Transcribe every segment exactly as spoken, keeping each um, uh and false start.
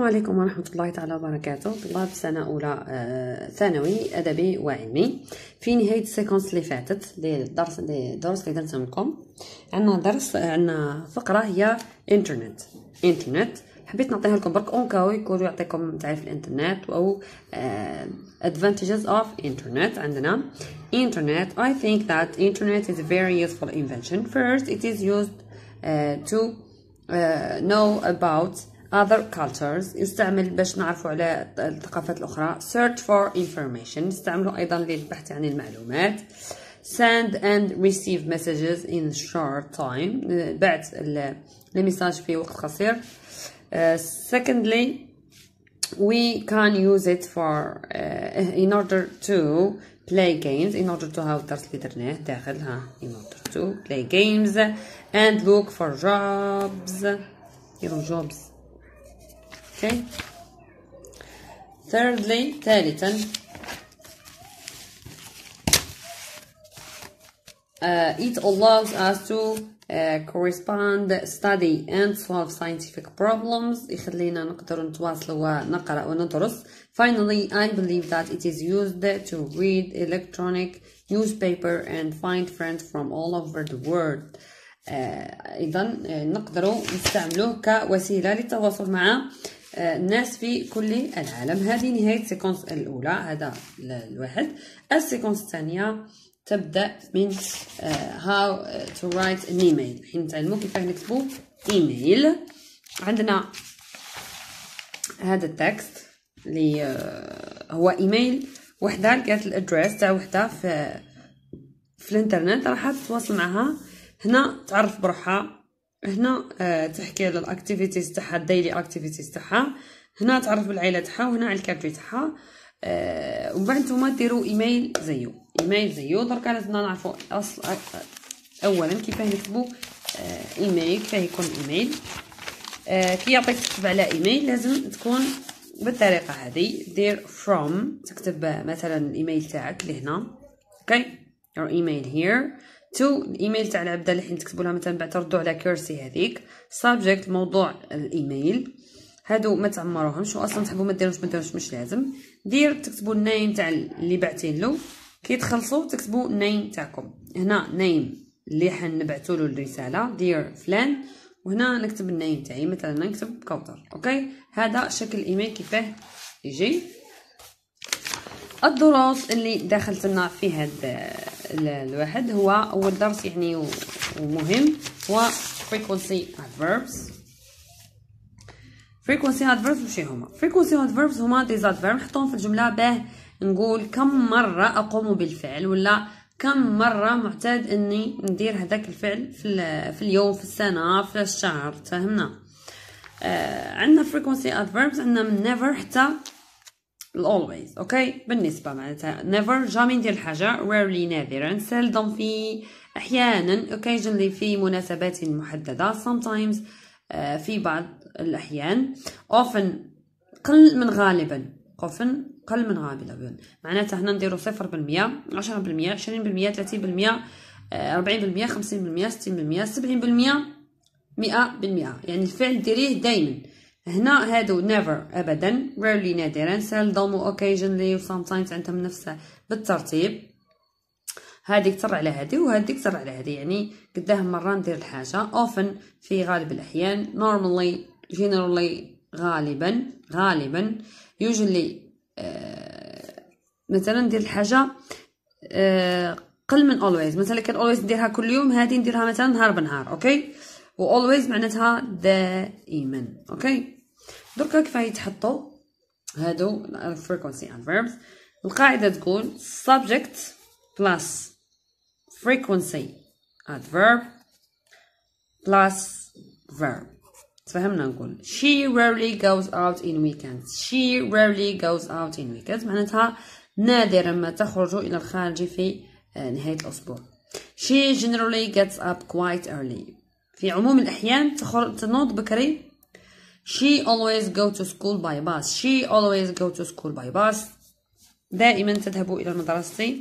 عليكم ورحمة الله تعالى وبركاته. طلاب سنة أولى آه ثانوي أدبي وعلمي. في نهاية السيكونس اللي فاتت للدرس الدرس اللي درتهم لكم عندنا درس عندنا فقرة هي انترنت انترنت حبيت نعطيها لكم برك اونكاو يكونوا يعطيكم تعريف الانترنت او uh, advantages of internet. عندنا internet. I think that internet is a very useful invention. First, it is used uh, to uh, know about other cultures. يستعمل باش نعرفوا على الثقافات الأخرى. Search for information. نستعمله أيضا للبحث عن المعلومات. Send and receive messages in short time. بعث الميساج في وقت قصير. Uh, secondly, we can use it for uh, in order to play games. In order to have الدرس اللي درناه داخل ها in order to play games and look for jobs. يرو jobs. Okay. Thirdly, ثالثا uh, it allows us to uh, correspond, study and solve scientific problems. يخلينا نقدر نتواصل ونقرأ وندرس. Finally, I believe that it is used to read electronic newspaper and find friends from all over the world. uh, أيضا نقدر نستعملوه كوسيلة للتواصل مع الناس في كل العالم. هذه نهاية السيكونس الأولى، هذا الواحد. السيكونس الثانية تبدأ من uh, how to write an email. حين نتعلموا كيف نكتبوا ايميل. عندنا هذا التكست اللي uh, هو ايميل وحده لقات الادريس تاع وحده في في الانترنت، راح تتواصل معها. هنا تعرف بروحها، هنا uh, تحكي على الاكتيفيتيز تاعها، الديلي اكتيفيتيز تاعها، هنا تعرف بالعائله تاعها، وهنا على الكادري تاعها. uh, ومن بعد نتوما ديروا ايميل زيو ايميل زيو. درك لازمنا نعرفوا اصل اولا كيفاه نكتبوا ايميل، كيفاه يكون ايميل. آه كي يعطيك تكتب على ايميل لازم تكون بالطريقه هذه. دير from، تكتب مثلا الايميل تاعك لهنا. اوكي your email here to الايميل تاع العبده اللي حين تكتبوا لها مثلا بعد تردوا على كرسي هذيك. subject موضوع الايميل، هادو ما تعمروهمش واصلا تحبوا ما ديروش ما ديروش مش لازم. دير تكتبوا النيم تاع اللي بعتين له، كي تخلصوا تكتبوا النيم تاعكم. هنا نيم اللي حنبعثوا له الرساله دير فلان، وهنا نكتب النيم تاعي مثلا نكتب كوثر. اوكي هذا شكل الايميل كيفاه يجي. الدروس اللي دخلت لنا في هذا الواحد هو اول درس يعني ومهم هو frequency adverbs. frequency adverbs وش هما؟ frequency adverbs هما these adverbs نحطهم في الجمله باه نقول كم مرة أقوم بالفعل، ولا كم مرة معتاد أني ندير هذاك الفعل في, في اليوم، في السنة، في الشهر. تفهمنا؟ آه عندنا frequency adverbs، عندنا من never حتى always. أوكي بالنسبة معناتها never جامي ندير الحاجة، rarely نادرا، seldom في أحيانا، occasionally في مناسبات محددة، sometimes آه في بعض الأحيان، often قل من غالبا، often قل من غالبا. معناتها هنا نديرو صفر بالمية، عشرة بالمية، عشرين بالمية، ثلاثين بالمية، أربعين بالمية، خمسين بالمية، ستين بالمية، سبعين بالمية، مئة بالمية. يعني الفعل ديريه دايما. هنا هادو never أبدا، rarely نادرا، seldom و occasionally و sometimes عندهم نفسها بالترتيب. هاديك تسرع على هادي وهاديك تسرع على هادي، يعني قداه مرة ندير الحاجة. often في غالب الأحيان، normally generally غالبا غالبا، usually آه مثلا ندير الحاجه آه قل من always. مثلا كان always نديرها كل يوم، هذه نديرها مثلا نهار بنهار. اوكي و always معناتها دائما. اوكي دركا كيف يتحطوا هادو frequency adverbs. القاعده تقول subject plus frequency adverb plus verb. تفهمنا؟ نقول she rarely goes out in weekends. she rarely goes out in weekends معناتها نادرا ما تخرج إلى الخارج في نهاية الأسبوع. she generally gets up quite early. في عموم الأحيان تخرج تنوض بكري. she always go to school by bus. she always go to school by bus. دائما تذهب إلى المدرسة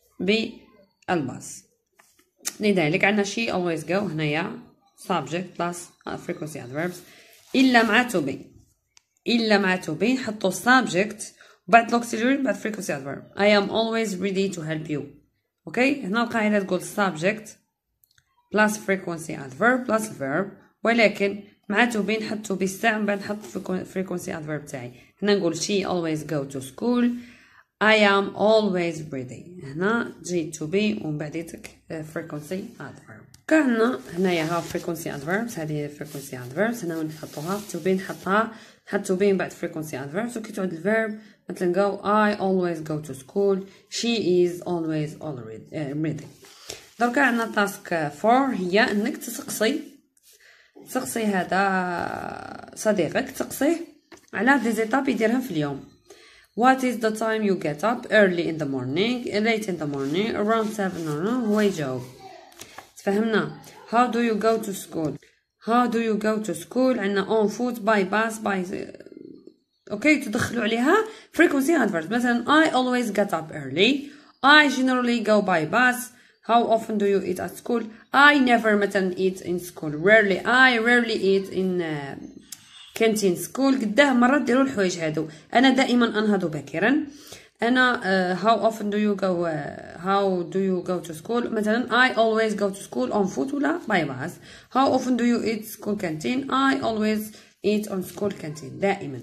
بالباص. لذلك عندنا she always go هنايا subject plus frequency adverbs إلا مع to be. إلا مع to be نحطو subject بعد الauxiliary بعد frequency adverb. I am always ready to help you. اوكي هنا القاعدة تقول subject plus frequency adverb plus verb، ولكن مع to be نحط to be تاع من بعد نحط frequency adverb تاعي. هنا نقول she always go to school. I am always ready. هنا تجي to be ومن بعديتك frequency adverb. كعنا هنايا ها frequency adverbs، هذه frequency adverbs هنا وين نحطوها to be نحطها نحط to be من بعد frequency adverbs. وكي تعود الverb مثلا نلقاو I always go to school. She is always already uh, ready. دركا عندنا تاسك فور هي انك تسقسي تسقسي هذا صديقك تسقسيه على دي زيتاب يديرها في اليوم. What is the time you get up? Early in the morning, late in the morning, around seven or no? هو يجاوب. تفهمنا. How do you go to school? How do you go to school? عندنا on foot, by bus, by اوكي تدخلوا عليها frequency adverbs. مثلا I always get up early. I generally go by bus. How often do you eat at school? I never مثلا eat in school. Rarely. I rarely eat in uh, canteen school. قداه مرات ديروا الحوايج هادو. أنا دائما أنهض باكرا. أنا uh, how often do you go uh, how do you go to school? مثلا I always go to school on foot ولا by bus. How often do you eat school canteen? I always eat on school canteen. دائما.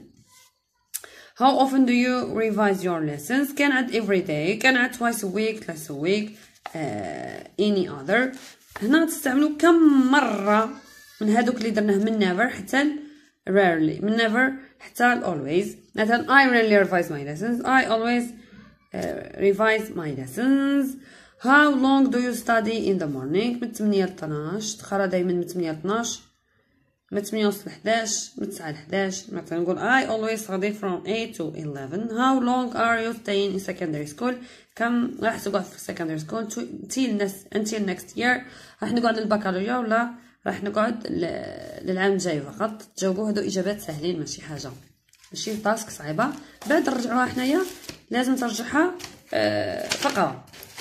How often do you revise your lessons? Can add every day. Can add twice a week, twice a week. Uh, any other. هنا تستعملوا كم مرة من هادوك اللي درناه من never حتى rarely. من never حتى always. مثلا I rarely revise my lessons. I always uh, revise my lessons. How long do you study in the morning? من ثمانية ل اثناش. تقرا دايما من ثمانية ل اثناش. من ثمانية ونص ل حداش. من تسعة ل حداش. مثلا نقول I always study from eight to eleven. How long are you staying in secondary school? كم راح تقعد في secondary school until until next year؟ راح نقعد للبكالوريا ولا راح نقعد للعام الجاي فقط؟ تجاوبوا هادو اجابات سهلين ماشي حاجه ماشي تاسك صعيبه. بعد نرجعوها حنايا لازم ترجعها آه فقره.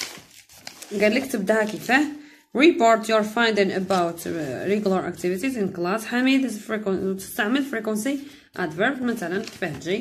قال لك تبداها كيفاه report your finding about regular activities in class. حميد تستعمل frequency adverb. مثلا كيفاه تجي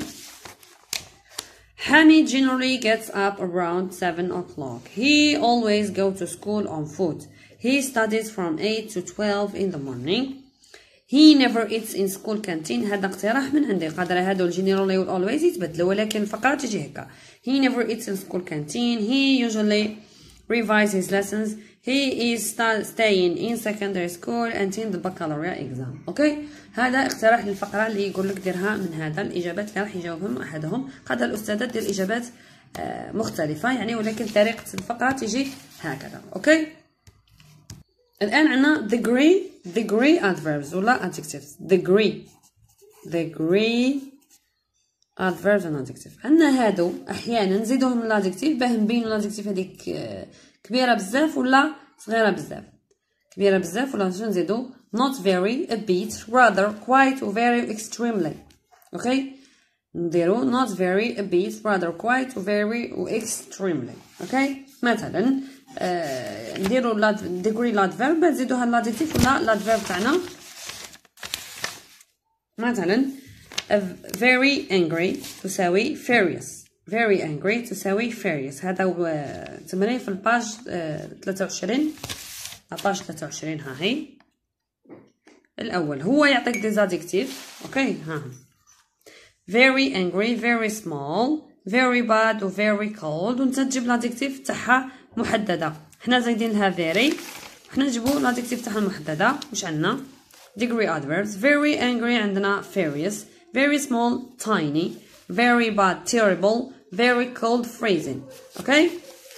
Hamid generally gets up around seven o'clock. He always goes to school on foot. He studies from eight to twelve in the morning. He never eats in school canteen. هذا اقتراح من عندي. قادر هادو generally و always يتبدلوا ولكن الفقرة تجي هكا. He never eats in school canteen. He usually revises his lessons. He is staying in secondary school until the baccalaureate exam. اوكي هذا اقتراح للفقره اللي يقول لك ديرها من هذا الاجابات اللي راح يجاوبهم احدهم. قادر الاستاذه دير اجابات مختلفه يعني ولكن طريقه الفقره تيجي هكذا. اوكي الان عندنا degree degree adverbs ولا adjectives. degree degree adverbs and adjectives. عندنا هادو احيانا نزيدوهم من الادجكتيف باه نبينوا الادجكتيف هذيك كبيره بزاف ولا صغيره بزاف. كبيره بزاف ولا نزيدو not very, a bit, rather, quite و very, extremely. اوكي نديرو not very, a bit, rather, quite و very و extremely. اوكي مثلا آه نديرو لا degree l'adverb نزيدوها l'adjectif ولا l'adverb تاعنا. مثلا very angry تساوي furious. very angry تساوي furious. هذا هو تمرين في الباج ثلاثة وعشرين. الباج ثلاثة وعشرين ها هي الأول. هو يعطيك دي زادجكتيف. اوكي ها very angry, very small, very bad و very cold وانت تجيب l'adjectif تاعها محددة. حنا زايدين لها very حنا نجيبو l'adjectif تاعها محددة. واش عندنا degree adverbs. very angry عندنا furious, very small tiny, very bad terrible, very cold freezing. اوكي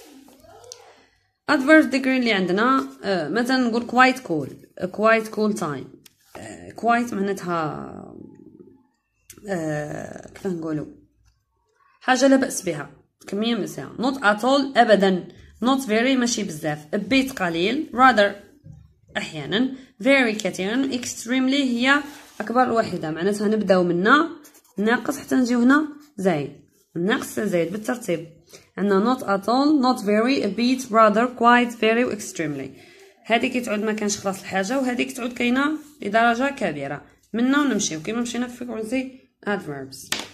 adverb degree اللي عندنا آه مثلا نقول quite cool quite cool time. آه quite معناتها آه كيف نقولوا حاجه لا باس بها كميه مساء. not at all ابدا. not very ماشي بزاف. a bit قليل. rather احيانا. very كثيرا. extremely هي اكبر واحده معناتها نبداو منا ناقص حتى نجيو هنا زايد. الناقص زايد بالترتيب. عندنا not at all, not very, a bit, rather, quite, very و extremely. هذيك تعود ما كانش خلاص الحاجه وهذيك تعود كاينه لدرجه كبيره. منا ونمشيو كيما مشينا في frequency adverbs.